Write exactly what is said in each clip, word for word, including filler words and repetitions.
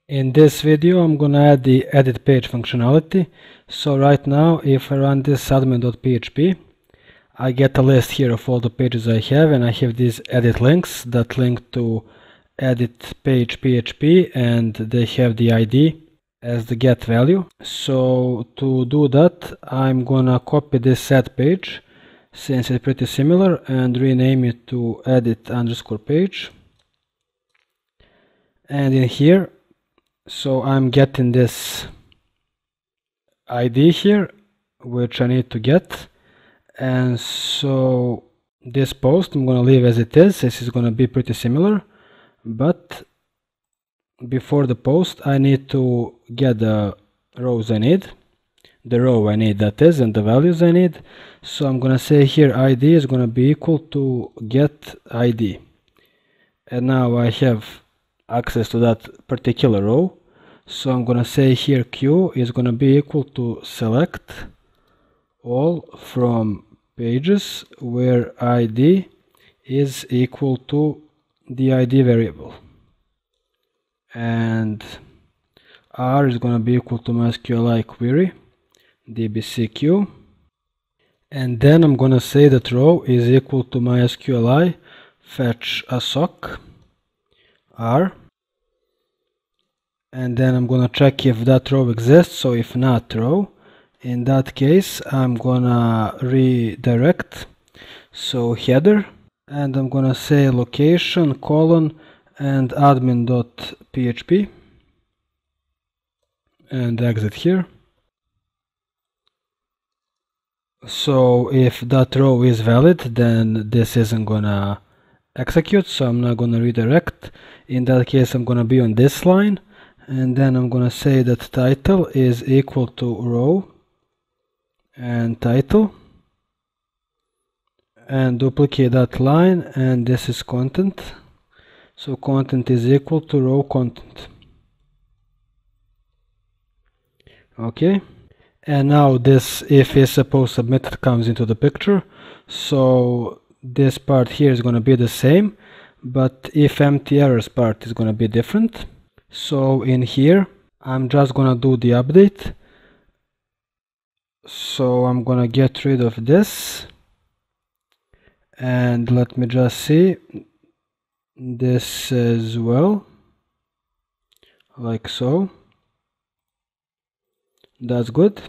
In this video I'm gonna add the edit page functionality. So right now if I run this admin dot P H P, I get a list here of all the pages I have, and I have these edit links that link to edit page P H P, and they have the I D as the get value. So to do that I'm gonna copy this add page, since it's pretty similar, and rename it to edit underscore page. And in here, so I'm getting this I D here, which I need to get. And so this post I'm gonna leave as it is. This is gonna be pretty similar, but before the post I need to get the rows I need, the row I need that is, and the values I need. So I'm gonna say here I D is gonna be equal to get I D, and now I have access to that particular row. So I'm gonna say here Q is gonna be equal to select all from pages where I D is equal to the I D variable, and R is gonna be equal to MySQL query dbcq, and then I'm gonna say that row is equal to MySQL fetch a sock R, and then I'm gonna check if that row exists. So if not row, in that case I'm gonna redirect, so header, and I'm gonna say location colon and admin dot P H P, and exit here. So if that row is valid, then this isn't gonna execute, so I'm not gonna redirect. In that case I'm gonna be on this line, and then I'm gonna say that title is equal to row and title, and duplicate that line, and this is content, so content is equal to row content. Okay, and now this if is supposed submitted comes into the picture. So this part here is going to be the same, but if empty errors part is going to be different. So in here I'm just going to do the update. So I'm gonna get rid of this, and let me just see this as well, like so. That's good.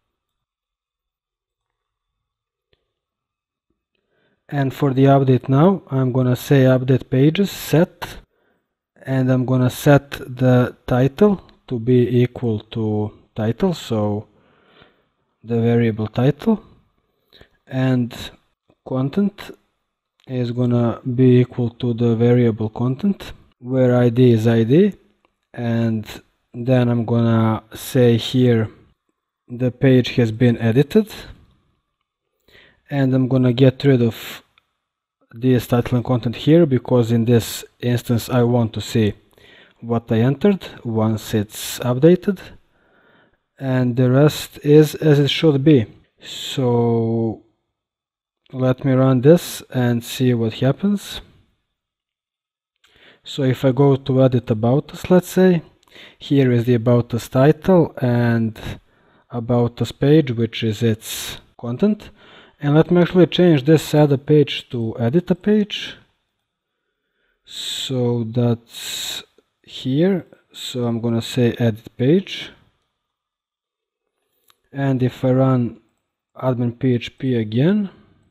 And for the update now I'm gonna say update pages set, and I'm gonna set the title to be equal to title, so the variable title, and content is gonna be equal to the variable content where I D is I D, and then I'm gonna say here the page has been edited, and I'm gonna get rid of this title and content here, because in this instance I want to see what I entered once it's updated, and the rest is as it should be. So let me run this and see what happens. So if I go to edit about us, let's say, here is the about us title and about us page, which is its content, and let me actually change this add a page to edit a page, so that's here. So I'm gonna say edit page, and if I run admin P H P again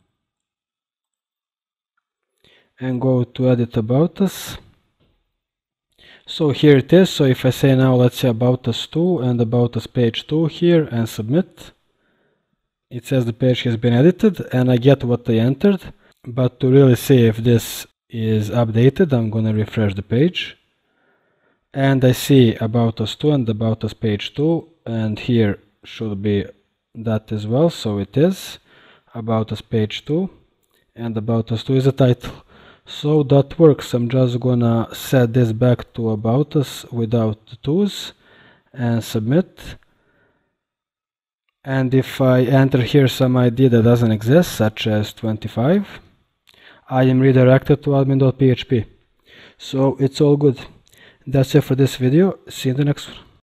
and go to edit about us, so here it is. So if I say now, let's say about us two and about us page two here, and submit, it says the page has been edited and I get what I entered. But to really see if this is updated, I'm gonna refresh the page, and I see about us two and about us page two, and here should be that as well. So it is about us page two, and about us two is a title. So that works. I'm just gonna set this back to about us without the twos and submit. And if I enter here some I D that doesn't exist, such as twenty-five, I am redirected to admin dot P H P. So it's all good. That's it for this video. See you in the next one.